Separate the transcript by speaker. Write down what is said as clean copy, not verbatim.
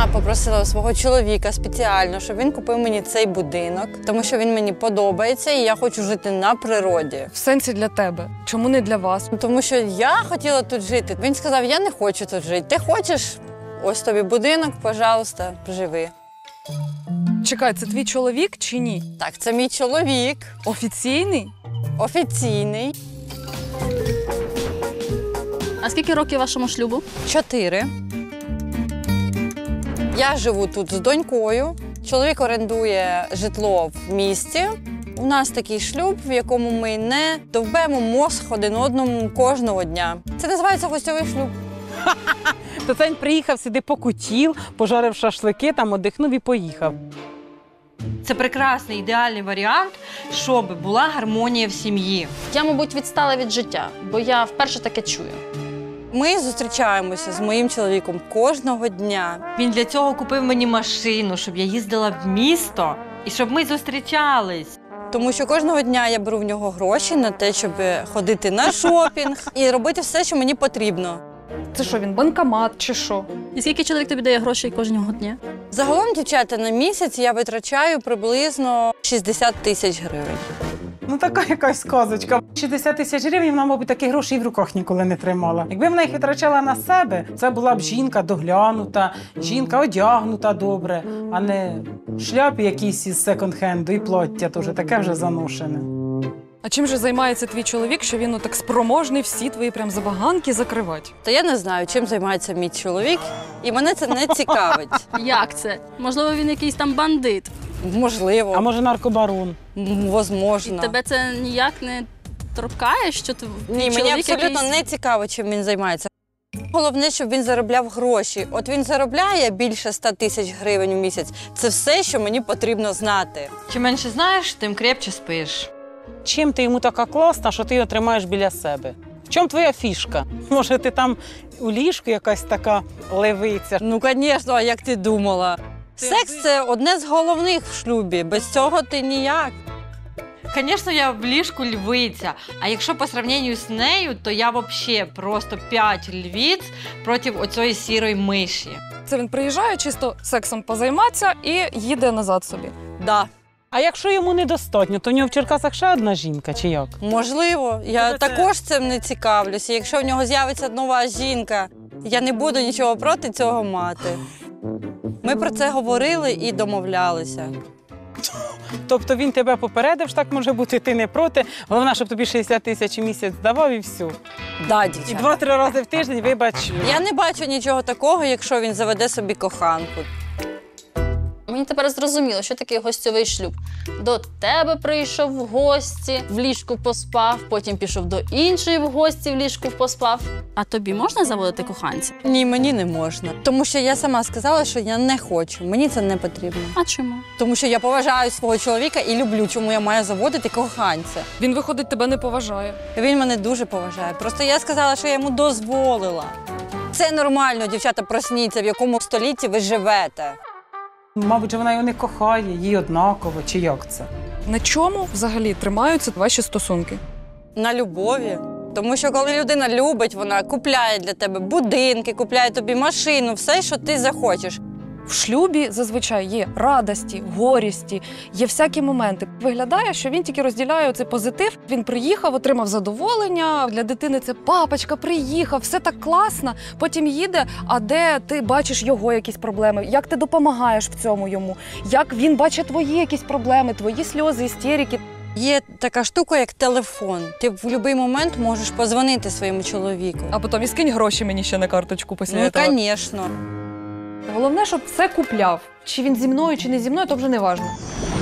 Speaker 1: Я попросила свого чоловіка спеціально, щоб він купив мені цей будинок, тому що він мені подобається і я хочу жити на природі.
Speaker 2: В сенсі для тебе. Чому не для вас?
Speaker 1: Тому що я хотіла тут жити. Він сказав, я не хочу тут жити. Ти хочеш? Ось тобі будинок, пожалуйста, живи.
Speaker 2: Чекай, це твій чоловік чи ні?
Speaker 1: Так, це мій чоловік.
Speaker 2: Офіційний?
Speaker 1: Офіційний.
Speaker 3: А скільки років вашому шлюбу?
Speaker 1: 4. Я живу тут з донькою. Чоловік орендує житло в місті. У нас такий шлюб, в якому ми не довбемо мозг один одному кожного дня. Це називається гостьовий шлюб.
Speaker 4: То це він приїхав сюди, покутів, пожарив шашлики, там одихнув і поїхав.
Speaker 5: Це прекрасний, ідеальний варіант, щоб була гармонія в сім'ї.
Speaker 3: Я, мабуть, відстала від життя, бо я вперше таке чую.
Speaker 1: Ми зустрічаємося з моїм чоловіком кожного дня.
Speaker 5: Він для цього купив мені машину, щоб я їздила в місто і щоб ми зустрічались.
Speaker 1: Тому що кожного дня я беру в нього гроші на те, щоб ходити на шопінг і робити все, що мені потрібно.
Speaker 2: Це що, він банкомат чи що?
Speaker 3: І скільки чоловік тобі дає грошей кожного дня?
Speaker 1: Загалом, дівчата, на місяць я витрачаю приблизно 60 тисяч гривень.
Speaker 4: Ну така якась сказочка. 60 тисяч гривень вона, мабуть, таких грошей в руках ніколи не тримала. Якби вона їх витрачала на себе, це була б жінка доглянута, жінка одягнута добре, а не шляпи якісь із секонд-хенду і плаття теж таке вже заношене.
Speaker 2: А чим же займається твій чоловік, що він так спроможний всі твої прям забаганки закривати?
Speaker 1: Та я не знаю, чим займається мій чоловік, і мене це не цікавить.
Speaker 3: Як це? Можливо, він якийсь там бандит.
Speaker 1: Можливо,
Speaker 4: А може наркобарон?
Speaker 1: возможно.
Speaker 3: Тебе це ніяк не торкає, що твій
Speaker 1: Ні, мені
Speaker 3: чоловік
Speaker 1: абсолютно
Speaker 3: якийсь...
Speaker 1: не цікаво, чим він займається. Головне, щоб він заробляв гроші. От він заробляє більше 100 тисяч гривень у місяць. Це все, що мені потрібно знати.
Speaker 5: Чим менше знаєш, тим крепче спиш.
Speaker 4: Чим ти йому така класна, що ти його тримаєш біля себе? В чому твоя фішка? Може, ти там у ліжку якась така левиця?
Speaker 1: Ну, звісно, а як ти думала? Секс – це одне з головних в шлюбі. Без цього ти ніяк.
Speaker 5: Звісно, я в ліжку львиця, а якщо по сравненню з нею, то я взагалі просто 5 львиць проти оцієї сірої миші.
Speaker 2: Це він приїжджає чисто сексом позайматися і їде назад собі.
Speaker 1: Да.
Speaker 4: А якщо йому недостатньо, то в нього в Черкасах ще одна жінка, чи як?
Speaker 1: Можливо. Я
Speaker 4: Це-
Speaker 1: також цим не цікавлюся. Якщо в нього з'явиться нова жінка, я не буду нічого проти цього мати. Ми про це говорили і домовлялися.
Speaker 4: Тобто він тебе попередив, що так може бути, ти не проти. Головне, щоб тобі 60 тисяч у місяць давав і все.
Speaker 1: Да,
Speaker 4: І
Speaker 1: дівчата.
Speaker 4: 2-3 рази в тиждень, вибач.
Speaker 1: Я не бачу нічого такого, якщо він заведе собі коханку.
Speaker 3: Мені тепер зрозуміло, що таке гостьовий шлюб. До тебе прийшов в гості, в ліжку поспав, потім пішов до іншої в гості, в ліжку поспав. А тобі можна заводити коханця?
Speaker 1: Ні, мені не можна. Тому що я сама сказала, що я не хочу. Мені це не потрібно.
Speaker 3: А чому?
Speaker 1: Тому що я поважаю свого чоловіка і люблю, чому я маю заводити коханця.
Speaker 2: Він, виходить, тебе не поважає.
Speaker 1: Він мене дуже поважає. Просто я сказала, що я йому дозволила. Це нормально, дівчата, просніться, в якому столітті ви живете.
Speaker 4: Мабуть, вона його не кохає, їй однаково, чи як це?
Speaker 2: На чому взагалі тримаються ваші стосунки?
Speaker 1: На любові. Тому що коли людина любить, вона купляє для тебе будинки, купляє тобі машину, все, що ти захочеш.
Speaker 2: В шлюбі зазвичай є радості, горісті, є всякі моменти. Виглядає, що він тільки розділяє цей позитив. Він приїхав, отримав задоволення. Для дитини це папочка приїхав, все так класно. Потім їде, а де ти бачиш його якісь проблеми? Як ти допомагаєш в цьому йому? Як він бачить твої якісь проблеми, твої сльози, істерики?
Speaker 1: Є така штука, як телефон. Ти в будь-який момент можеш подзвонити своєму чоловіку.
Speaker 2: А потім і скинь гроші мені ще на карточку після
Speaker 1: Ну,
Speaker 2: цього.
Speaker 1: звісно.
Speaker 2: Головне, щоб все купляв. Чи він зі мною, чи не зі мною, то вже не важливо.